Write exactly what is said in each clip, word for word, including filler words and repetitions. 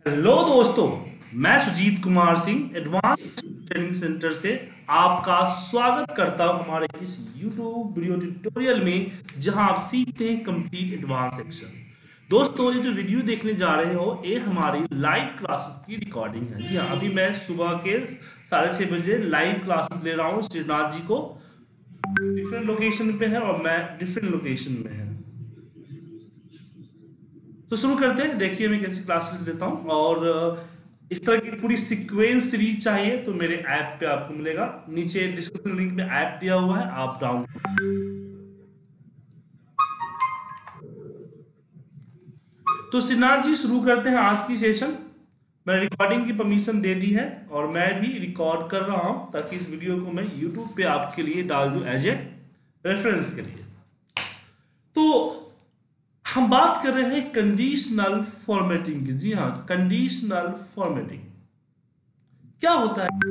Hello दोस्तों, मैं Sujit Kumar Singh advance training centre से आपका स्वागत करता हूं हमारे इस यूट्यूब वीडियो ट्यूटोरियल में, जहां आप सीखते हैं कंप्लीट एडवांस सेक्शन। दोस्तों, ये जो वीडियो देखने जा रहे हो ये हमारी लाइव क्लासेस की रिकॉर्डिंग है। जी हाँ, अभी मैं सुबह के साढ़े छः बजे लाइव क्लासेस ले रहा हूँ। श्रीनाथ जी को डिफरेंट लोकेशन पे है और मैं डिफरेंट लोकेशन में है। तो शुरू करते हैं। देखिए मैं कैसी क्लासेस लेता हूँ, और इस तरह की पूरी सीक्वेंस सीरीज चाहिए तो मेरे ऐप पे आपको मिलेगा। नीचे डिस्क्रिप्शन लिंक में ऐप दिया हुआ है, आप डाउनलोड। तो सिन्नाथ जी, शुरू करते हैं आज की सेशन। मैंने रिकॉर्डिंग की परमिशन दे दी है और मैं भी रिकॉर्ड कर रहा हूं ताकि इस वीडियो को मैं यूट्यूब पे आपके लिए डाल दूं एज ए रेफरेंस के लिए। तो हम बात कर रहे हैं कंडीशनल फॉर्मेटिंग की। जी हाँ, कंडीशनल फॉर्मेटिंग क्या होता है?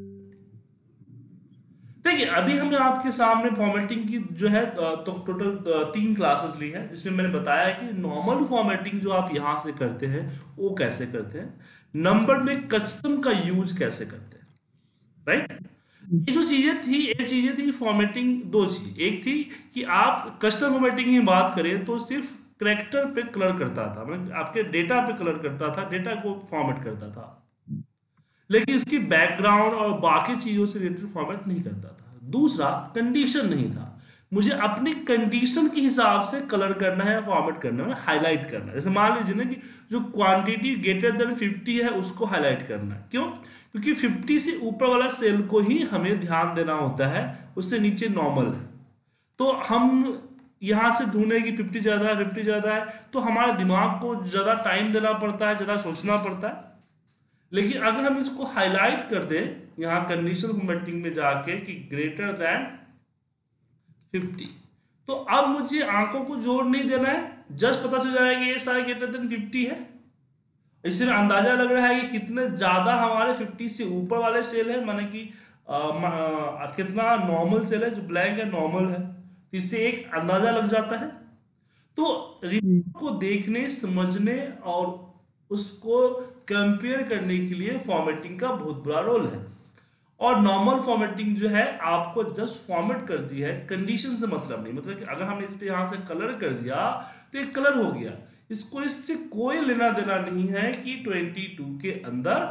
देखिए, अभी हमने आपके सामने फॉर्मेटिंग की जो है तो टोटल तीन क्लासेस ली है, जिसमें मैंने बताया कि नॉर्मल फॉर्मेटिंग जो आप यहां से करते हैं वो कैसे करते हैं, नंबर में कस्टम का यूज कैसे करते हैं, राइट। ये जो चीजें थी ये चीजें थी फॉर्मेटिंग, दो चीज। एक थी कि आप कस्टम फॉर्मेटिंग की बात करें तो सिर्फ करेक्टर पे कलर करता था, मतलब आपके डेटा पे कलर करता था, डेटा को फॉर्मेट करता था, लेकिन इसकी बैकग्राउंड और बाकी चीजों से रिलेटेड फॉर्मेट नहीं करता था। दूसरा, कंडीशन नहीं था। मुझे अपनी कंडीशन के हिसाब से कलर करना है, फॉर्मेट करना है, हाईलाइट करना है। जैसे मान लीजिए ना कि जो क्वांटिटी ग्रेटर देन फिफ्टी है उसको हाईलाइट करना है। क्यों? क्योंकि फिफ्टी से ऊपर वाला सेल को ही हमें ध्यान देना होता है, उससे नीचे नॉर्मल है। तो हम यहां से ढूंढे कि फिफ्टी ज्यादा है, फिफ्टी ज्यादा है, तो हमारे दिमाग को ज्यादा टाइम देना पड़ता है, ज्यादा सोचना पड़ता है। लेकिन अगर हम इसको हाईलाइट कर दें यहां कंडीशनल फॉर्मेटिंग में जाके कि ग्रेटर देन फिफ्टी, तो अब मुझे आंखों को जोर नहीं देना है, जस्ट पता चल जाएगा कि ये सारे ग्रेटर देन फिफ्टी है। इससे अंदाजा लग रहा है कि कितने ज्यादा हमारे फिफ्टी से ऊपर वाले सेल है, माने कि आ, आ, कितना नॉर्मल सेल है, जो ब्लैंक है नॉर्मल है। तो इससे एक अंदाजा लग जाता है। तो रिपोर्ट को देखने, समझने और उसको कंपेयर करने के लिए फॉर्मेटिंग का बहुत बड़ा रोल है। और नॉर्मल फॉर्मेटिंग जो है आपको जस्ट फॉर्मेट कर दी है, कंडीशन से मतलब नहीं। मतलब कि अगर हमने इस पे यहां से कलर कर दिया तो एक कलर हो गया, इसको इससे कोई लेना देना नहीं है कि ट्वेंटी टू के अंदर,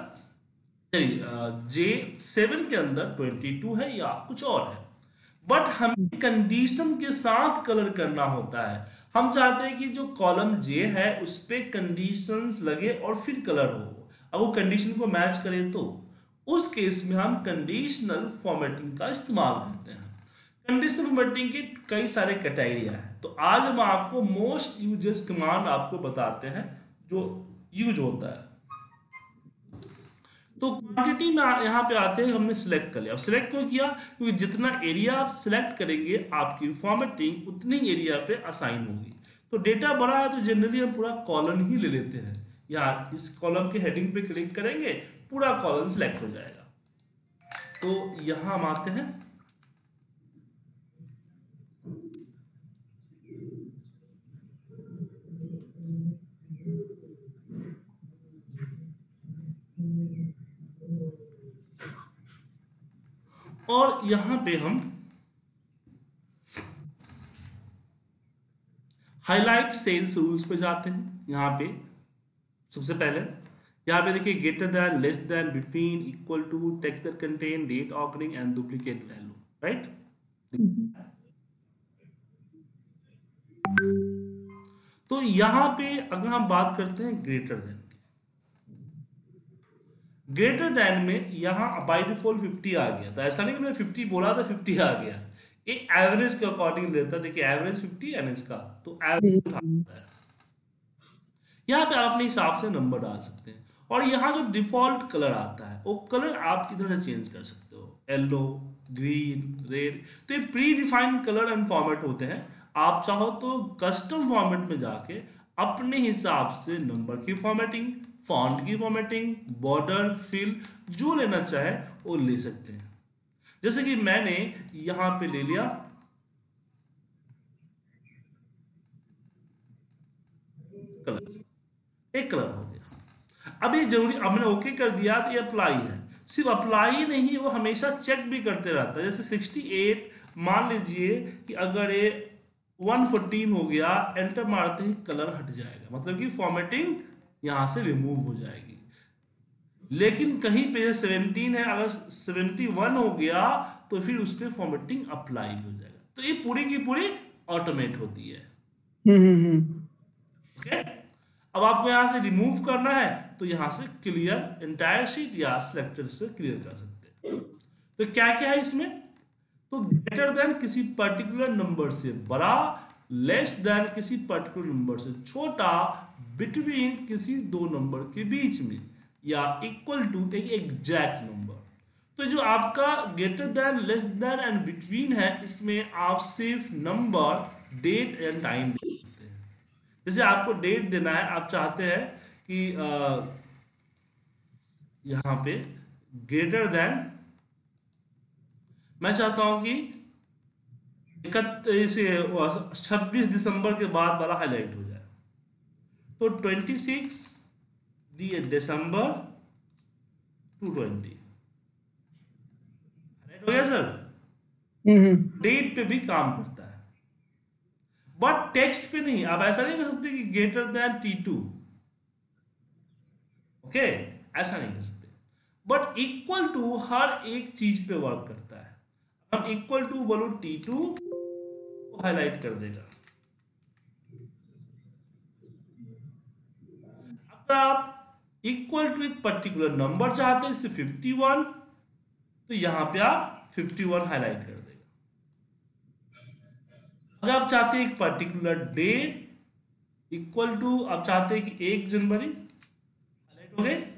जे सेवन के अंदर ट्वेंटी टू है या कुछ और है। बट हमें कंडीशन के साथ कलर करना होता है। हम चाहते हैं कि जो कॉलम जे है उस पे कंडीशंस लगे और फिर कलर हो। अब वो कंडीशन को मैच करे तो उस केस में हम कंडीशनल फॉर्मेटिंग का इस्तेमाल करते हैं। कंडीशनल फॉर्मेटिंग के कई सारे कैटेगरिया है, तो आज हम आपको मोस्ट यूजेस कमांड आपको बताते हैं जो यूज होता है। तो क्वांटिटी में यहाँ पे आते हैं, हमने सिलेक्ट कर लिया। अब सिलेक्ट क्यों किया? क्योंकि जितना एरिया आप सिलेक्ट करेंगे आपकी फॉर्मेटिंग उतनी एरिया पे असाइन होगी। तो डेटा बड़ा है तो जनरली हम पूरा कॉलम ही ले लेते हैं, या इस कॉलम के हेडिंग पे क्लिक करेंगे पूरा कॉलम सिलेक्ट हो जाएगा। तो यहाँ हम आते हैं, और यहाँ पे हम हाईलाइट सेल्स रूल्स पे जाते हैं। यहाँ पे सबसे पहले यहाँ पे देखिए, greater than, less than, between, equal to, text that contain, date occurring and duplicate value, right. तो यहाँ पे अगर हम बात करते हैं ग्रेटर देन, ग्रेटर देन में यहाँ बाई डिफॉल्ट फिफ्टी आ गया था। ऐसा नहीं कि मैंने फिफ्टी बोला था फिफ्टी आ गया, ये एवरेज के अकॉर्डिंग लेता है। देखिए एवरेज फिफ्टी है ना इसका, तो एवरेज उठाता है। यहाँ पे आप अपने हिसाब से नंबर डाल सकते हैं। और यहाँ जो डिफॉल्ट कलर आता है वो कलर आप इधर से चेंज कर सकते हो, येलो, ग्रीन, रेड। तो ये predefined colour and format होते हैं। आप चाहो तो कस्टम फॉर्मेट में जाके अपने हिसाब से नंबर की फॉर्मेटिंग, फॉन्ट की फॉर्मेटिंग, बॉर्डर, फिल जो लेना चाहे वो ले सकते हैं। जैसे कि मैंने यहां पे ले लिया कलर, एक कलर हो गया। अब ये जरूरी, अब मैंने ओके कर दिया तो ये अप्लाई है, सिर्फ अप्लाई नहीं, वो हमेशा चेक भी करते रहता है। जैसे सिक्सटी एट मान लीजिए कि अगर ये वन फोर्टीन हो गया, एंटर मारते ही कलर हट जाएगा, मतलब कि फॉर्मेटिंग यहाँ से रिमूव हो जाएगी। लेकिन कहीं पे सेवनटीन है, अगर सेवेंटी वन हो गया तो फिर उस पर फॉर्मेटिंग अप्लाई हो जाएगा। तो ये पूरी की पूरी ऑटोमेट होती है। ओके, अब आपको यहाँ से रिमूव करना है तो यहाँ से क्लियर एंटायर शीट या सिलेक्टेड से क्लियर कर सकते हैं। तो क्या क्या है इसमें, तो ग्रेटर देन किसी पर्टिकुलर नंबर से बड़ा, लेस देन किसी पर्टिकुलर नंबर से छोटा, बिटवीन किसी दो नंबर के बीच में, या इक्वल टू एक एग्जैक्ट नंबर। तो जो आपका greater than, less than and between है, इसमें आप सिर्फ नंबर, डेट एंड टाइम दे सकते हैं। जैसे आपको डेट देना है, आप चाहते हैं कि यहाँ पे ग्रेटर देन, मैं चाहता हूं कि इकतीस छब्बीस दिसंबर के बाद वाला हाईलाइट हो जाए, तो ट्वेंटी सिक्स दिसंबर टू ट्वेंटी हाईलाइट हो गया सर। डेट पे भी काम करता है, बट टेक्स्ट पे नहीं। आप ऐसा नहीं कर सकते कि greater than T two, okay, ऐसा नहीं कर सकते। बट इक्वल टू हर एक चीज पे वर्क करता है। हम इक्वल टू बोलो टी टू को हाईलाइट कर देगा। अगर आप इक्वल टू एक पर्टिकुलर नंबर चाहते हैं, जैसे फिफ्टी वन, तो यहां पे आप फिफ्टी वन हाईलाइट कर देगा। अगर आप चाहते हैं एक पर्टिकुलर डेट, इक्वल टू आप चाहते हैं कि एक जनवरी, हाईलाइट हो गए,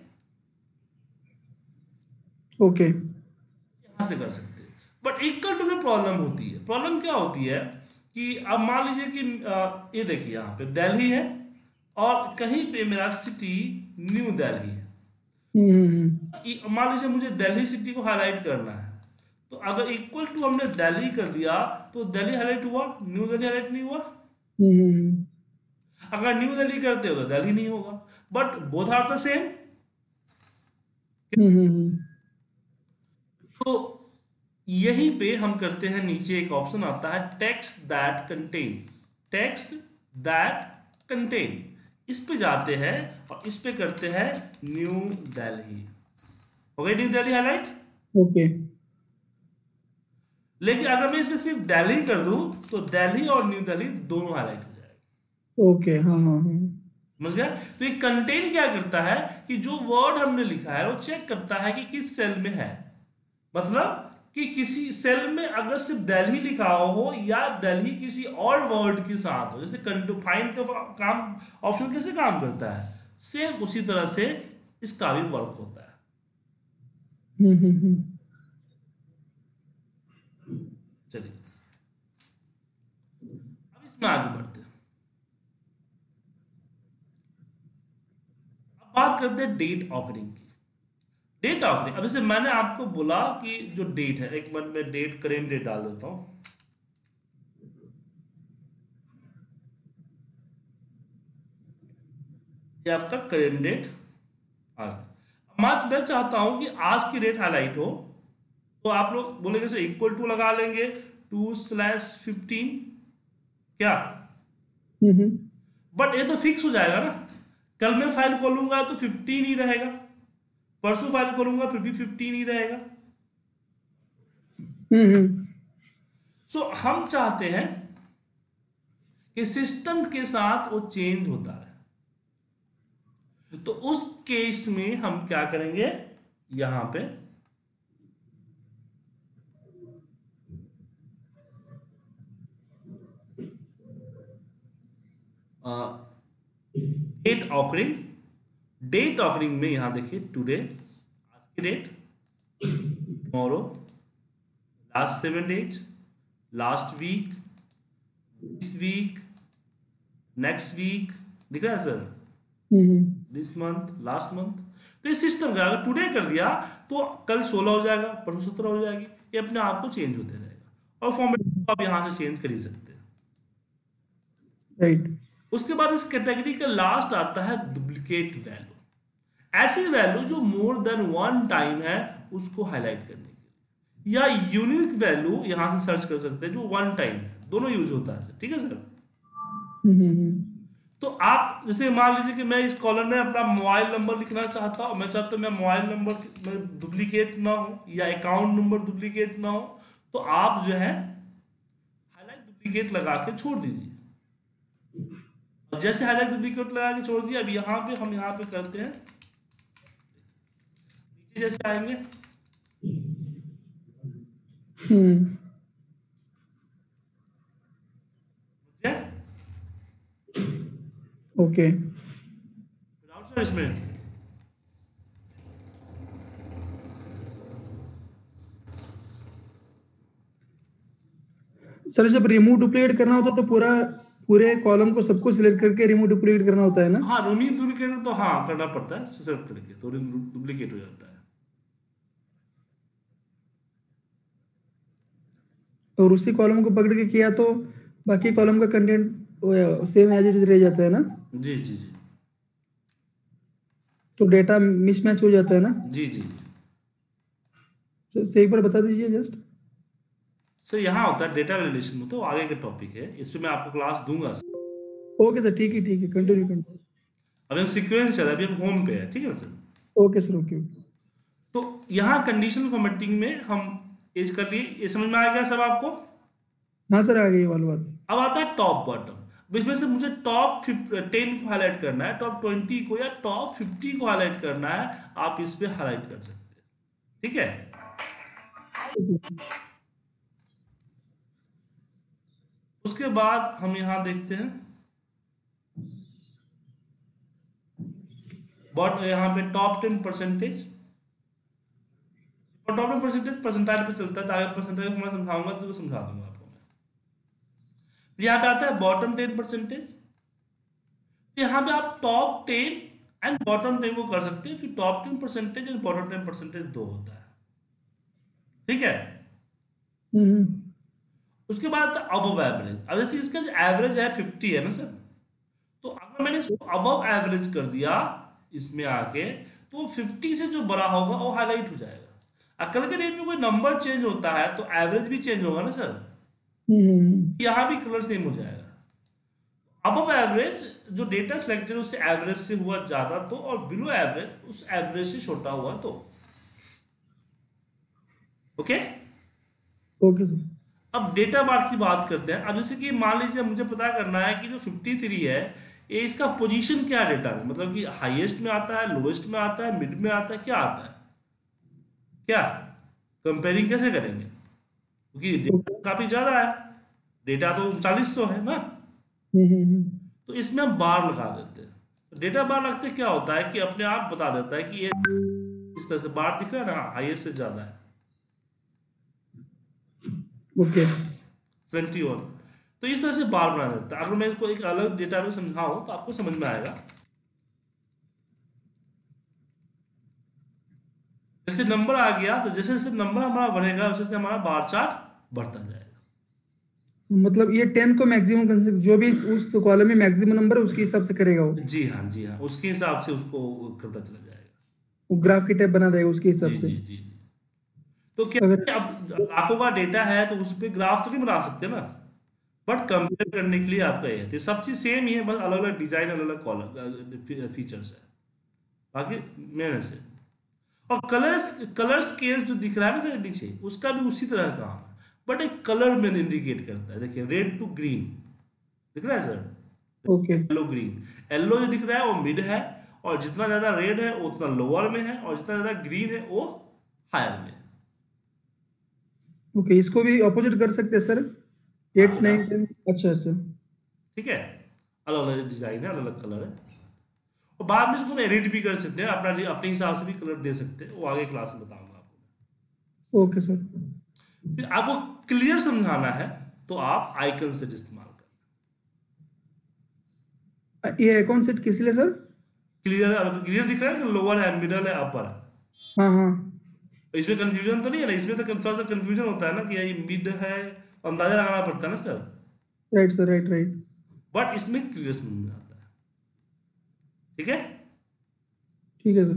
ओके, यहां से कर सकते हैं। बट इक्वल टू में प्रॉब्लम होती है। प्रॉब्लम क्या होती है कि अब मान लीजिए कि आ, ये देखिए यहाँ पे दिल्ली है और कहीं पे मेरा सिटी न्यू दिल्ली है। मान लीजिए मुझे दिल्ली सिटी को हाईलाइट करना है, तो अगर इक्वल टू हमने दिल्ली कर दिया तो दिल्ली हाईलाइट हुआ, न्यू दिल्ली हाईलाइट नहीं हुआ। अगर न्यू दिल्ली करते हो तो दिल्ली नहीं होगा, but both are the same. तो यहीं पे हम करते हैं, नीचे एक ऑप्शन आता है text that contain, text that contain, इस पे जाते हैं और इस पे करते हैं न्यू दिल्ली। हो गई न्यू दिल्ली हाईलाइट, ओके। लेकिन अगर मैं इसमें सिर्फ दिल्ली कर दूं तो दिल्ली और न्यू दिल्ली दोनों हाईलाइट हो जाएगा। ओके, हाँ हाँ हाँ, समझ गया। तो ये कंटेन क्या करता है कि जो वर्ड हमने लिखा है वो चेक करता है कि किस सेल में है। मतलब कि किसी सेल में अगर सिर्फ दिल्ली लिखा हो या दिल्ली किसी और वर्ड के साथ हो, जैसे फाइंड का काम ऑप्शन कैसे काम करता है, सेम उसी तरह से इसका भी वर्क होता है। चलिए अब इसमें आगे बढ़ते हैं। अब बात करते हैं डेट ऑकरिंग की। डेट ऑकरिंग, अब जैसे मैंने आपको बोला कि जो डेट है, एक मिनट में डेट करेंट डेट डाल देता हूं। ये आपका करेंट डेट आ गया। मैं चाहता हूं कि आज की डेट हाईलाइट हो, तो आप लोग बोलेंगे से इक्वल टू लगा लेंगे, टू स्लैश फिफ्टीन, क्या? बट ये तो फिक्स हो जाएगा ना, कल मैं फाइल खोलूंगा तो फिफ्टीन ही रहेगा, परसों फाइल खोलूंगा फिर भी फिफ्टीन ही रहेगा। सो so, हम चाहते हैं कि सिस्टम के साथ वो चेंज होता है, तो उस केस में हम क्या करेंगे, यहां पे डेट ऑकरिंग, डेट ऑकरिंग में यहां देखिए टुडे, आज की date, tomorrow, last seven days, last week, this week, next week, दिख रहा है sir, this month, last month. तो ये सिस्टम का अगर टुडे कर दिया तो कल सोलह हो जाएगा, परसों सत्रह हो जाएगी, ये अपने आप को चेंज होते रहेगा। और फॉर्मेट आप यहां से चेंज कर ही सकते हैं, राइट। उसके बाद इस कैटेगरी का लास्ट आता है डुप्लीकेट वैल्यू। ऐसी वैल्यू जो मोर देन वन टाइम है उसको हाईलाइट करने के लिए, या यूनिक वैल्यू यहां से सर्च कर सकते हैं जो वन टाइम है, दोनों यूज होता है, ठीक है सर। हम्म हम्म, तो आप जैसे मान लीजिए कि मैं इस कॉलम में अपना मोबाइल नंबर लिखना चाहता हूँ, मैं चाहता हूँ मैं मोबाइल नंबर में डुप्लीकेट ना हो या अकाउंट नंबर डुप्लीकेट ना हो, तो आप जो है हाईलाइट डुप्लीकेट लगा के छोड़ दीजिए। और जैसे हाईलाइट डुप्लीकेट लगा के छोड़ दिया, अब यहाँ पे हम यहाँ पे करते हैं, नीचे जैसे आएंगे, हम्म, क्या ओके डाउट सर इसमें? सर जब रिमूव डुप्लीकेट करना होता है तो पूरा पूरे कॉलम को सबको सिलेक्ट करके रिमूव डुप्लीकेट करना होता है ना? हाँ, रोनी डुप्लीकेट तो हाँ करना पड़ता है, सेलेक्ट करके तो डुप्लीकेट हो जाता है। और उसी कॉलम को पकड़ के किया तो बाकी कॉलम का content same as it is रह जाता है ना? जी जी जी तो डेटा मिसमैच हो जाता है ना? जी जी जी सर सर, एक बार बता दीजिए जस्ट। सर यहाँ होता है डेटा वैलिडेशन में, तो आगे का टॉपिक है, इस पे मैं आपको क्लास दूंगा सर। ओके सर, ठीक है ठीक है, कंटिन्यू कंटिन्यू। अभी हम सीक्वेंस चल रहा है, अभी हम होम पे है, ठीक है सर। Okay sir, okay. तो यहाँ कंडीशनल फॉर्मेटिंग में हम एज कर लिए, ये समझ में आ गया सब आपको? हाँ सर, आ गई वाली बात। अब आता है टॉप बॉटम, इसमें से मुझे टॉप टेन को हाईलाइट करना है, टॉप ट्वेंटी को या टॉप फिफ्टी को हाईलाइट करना है, आप इस पे हाईलाइट कर सकते हैं, ठीक है। उसके बाद हम यहां देखते हैं बॉट यहाँ पे टॉप टेन परसेंटेज, और टॉप टेन परसेंटेज परसेंटाइल पे चलता है, तो आगे परसेंटाइल को मैं समझाऊंगा तो समझा दूंगा आपको। यहाँ पे आता है बॉटम टेन परसेंटेज, यहाँ पे आप top ten and bottom ten को कर सकते हैं, फिर top ten percentage and bottom ten percentage दो होता है, ठीक है। हम्म, उसके बाद अबव एवरेज, अब जैसे इसका जो एवरेज है फिफ्टी है ना सर, तो अगर मैंने इसको अबव एवरेज कर दिया इसमें आके, तो फिफ्टी से जो बड़ा होगा वो हाईलाइट हो जाएगा। कल के डेट में कोई नंबर चेंज होता है तो एवरेज भी चेंज होगा ना सर, हम्म, यहाँ भी कलर सेम हो जाएगा। अबव एवरेज जो डेटा सिलेक्टेड उससे एवरेज से हुआ ज्यादा तो, और बिलो एवरेज उस एवरेज से छोटा हुआ तो, ओके ओके सर। अब डेटा बार की बात करते हैं। अब जैसे कि मान लीजिए मुझे पता करना है कि जो फिफ्टी थ्री है ये इसका पोजीशन क्या है डेटा में, मतलब कि हाईएस्ट में आता है, लोएस्ट में आता है, मिड में आता है, क्या आता है, क्या कंपेयरिंग कैसे करेंगे, क्योंकि डेटा काफी ज्यादा है, डेटा तो उनचालीस सौ है ना। हम्म, तो इसमें हम बार लगा देते हैं, तो डेटा बार लगते क्या होता है कि अपने आप बता देता है कि ये इस तरह से बार दिख रहा है ना, हाईएस्ट से ज्यादा है, ओके। Twenty one. तो इस तरह से बार बना देता है। अगर मैं इसको एक अलग डेटा में समझाऊं तो आपको समझ में आएगा। जैसे नंबर आ गया तो जैसे जैसे नंबर हमारा बढ़ेगा वैसे वैसे हमारा बार चार्ट बढ़ता जाएगा। मतलब ये टेन को मैक्सिमम, जो भी इस- उस कॉलम में मैक्सिमम नंबर है उसके हिसाब से करेगा वो जी हाँ जी हाँ, उसके हिसाब से उसको करता चला जाएगा। वो ग्राफ की टाइप बना देगा उसके हिसाब जी से। जी जी जी। तो क्या अगर है, अब लाखों का डेटा है तो उस पर ग्राफ तो नहीं बना सकते ना, बट कंपेयर करने के लिए आपका ये है, तो सब चीज सेम ही है, बस अलग अलग डिजाइन, अलग अलग कॉलम फीचर्स है, बाकी मेन से। और कलर्स कलर स्केल जो दिख रहा है ना सर नीचे, उसका भी उसी तरह का काम है, बट एक कलर में इंडिकेट करता है। देखिए रेड टू ग्रीन दिख रहा है sir, okay yellow green, yellow जो दिख रहा है वो मिड है, और जितना ज्यादा रेड है वो उतना लोअर में है, और जितना ज्यादा ग्रीन है वो हायर में है। ओके, इसको भी ऑपोजिट कर सकते हैं सर, एट नाइन टेन। अच्छा अच्छा, ठीक है, अलग अलग डिजाइन है, अलग अलग कलर है, और बाद में इसको एडिट भी कर सकते हैं, अपना अपने हिसाब से भी कलर दे सकते हैं, वो आगे क्लास में बताऊंगा आपको। Okay sir. फिर आपको क्लियर समझाना है तो आप आइकन सेट इस्तेमाल करें। ये अकाउंट सेट किस लिए सर? क्लियर, क्लियर दिख रहा है कि लोअर है, मिडल है, अपर है, हाँ हाँ, इसमें कंफ्यूजन तो नहीं है ना, इसमें तो थोड़ा सा कंफ्यूजन होता है ना कि ये मिड है, अंदाजा लगाना पड़ता है ना sir, right sir, right right. But इसमें क्लियर समझ में आता है, ठीक है। ठीक है सर।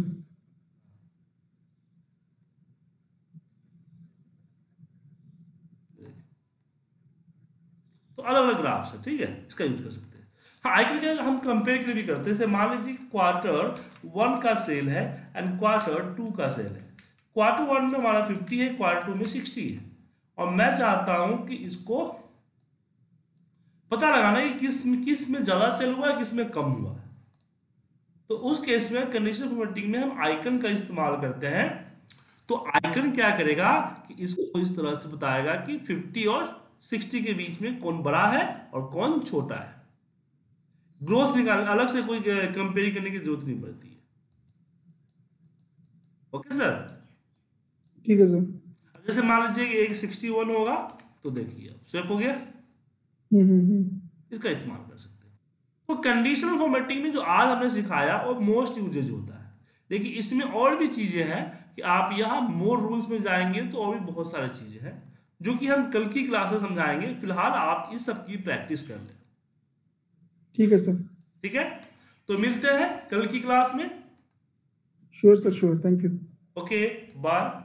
तो अलग अलग ग्राफ्स है, ठीक है, इसका यूज कर सकते हैं। हाँ, आइकन का हम कंपेयर के लिए भी करते हैं। जैसे मान लीजिए क्वार्टर वन का सेल है एंड क्वार्टर टू का सेल है। क्वार्टर वन में हमारा फिफ्टी है, क्वार्टर टू में सिक्सटी है, और मैं चाहता हूं कि इसको पता लगाना कि किस किस में ज्यादा सेल हुआ है, किस में कम हुआ है। तो उस केस में कंडीशनल फॉर्मेटिंग में हम आइकन का इस्तेमाल करते हैं। तो आइकन क्या करेगा कि इसको इस तरह से बताएगा कि फिफ्टी और सिक्सटी के बीच में कौन बड़ा है और कौन छोटा है। ग्रोथ निकाल, अलग से कोई कंपेयर करने की जरूरत नहीं पड़ती है। ओके सर, ठीक है सर। जैसे मान लीजिए कि एक सिक्सटी वन होगा, तो देखिए स्वैप हो गया, हम्म हम्म हम्म। इसका इस्तेमाल कर सकते हैं। तो कंडीशनल फॉर्मेटिंग में जो आज हमने सिखाया वो मोस्ट यूजेज होता है, लेकिन इसमें और भी चीजें हैं कि आप यहाँ मोर रूल्स में जाएंगे तो और भी बहुत सारी चीजें हैं जो कि हम कल की क्लास में समझाएंगे। फिलहाल आप इस सब की प्रैक्टिस कर लें। ठीक है सर। ठीक है, तो मिलते हैं कल की क्लास में। Sure sir, sure, thank you. Okay, bye.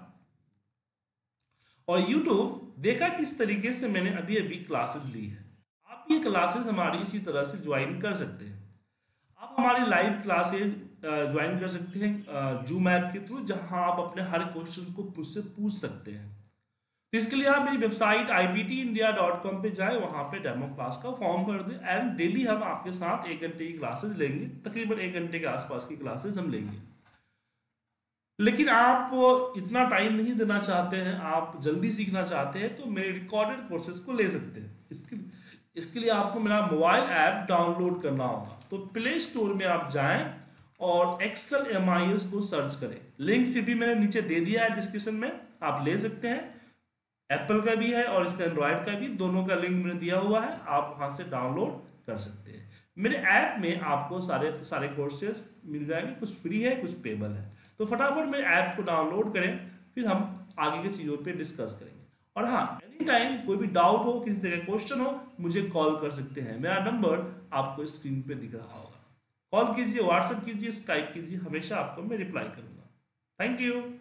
और यूट्यूब देखा किस तरीके से मैंने अभी अभी क्लासेस ली है, आप ये क्लासेस हमारी इसी तरह से ज्वाइन कर सकते हैं। आप हमारी लाइव क्लासेस ज्वाइन कर सकते हैं जूम ऐप के थ्रू, जहां आप अपने हर क्वेश्चन को मुझसे पूछ सकते हैं। तो इसके लिए आप मेरी website I P T India dot com पे जाए, वहां पे डेमो क्लास का फॉर्म भर दें एंड डेली हम आपके साथ एक घंटे की क्लासेस लेंगे, तकरीबन एक घंटे के आसपास की क्लासेस हम लेंगे। लेकिन आप इतना टाइम नहीं देना चाहते हैं, आप जल्दी सीखना चाहते हैं, तो मेरे रिकॉर्डेड कोर्सेज को ले सकते हैं। इसके इसके लिए आपको मेरा मोबाइल ऐप डाउनलोड करना होगा। तो प्ले स्टोर में आप जाएं और एक्सेल एम आई एस को सर्च करें। लिंक फिर भी मैंने नीचे दे दिया है डिस्क्रिप्शन में, आप ले सकते हैं। एप्पल का भी है और इसका एंड्रॉयड का भी, दोनों का लिंक मैंने दिया हुआ है, आप वहां से डाउनलोड कर सकते हैं। मेरे ऐप में आपको सारे सारे कोर्सेज मिल जाएंगे, कुछ फ्री है कुछ पेबल है। तो फटाफट मेरे ऐप को डाउनलोड करें, फिर हम आगे की चीज़ों पे डिस्कस करेंगे। और हाँ, एनी टाइम कोई भी डाउट हो, किसी तरह का क्वेश्चन हो, मुझे कॉल कर सकते हैं। मेरा नंबर आपको स्क्रीन पे दिख रहा होगा। कॉल कीजिए, व्हाट्सएप कीजिए, स्काइप कीजिए, हमेशा आपको मैं रिप्लाई करूँगा। Thank you.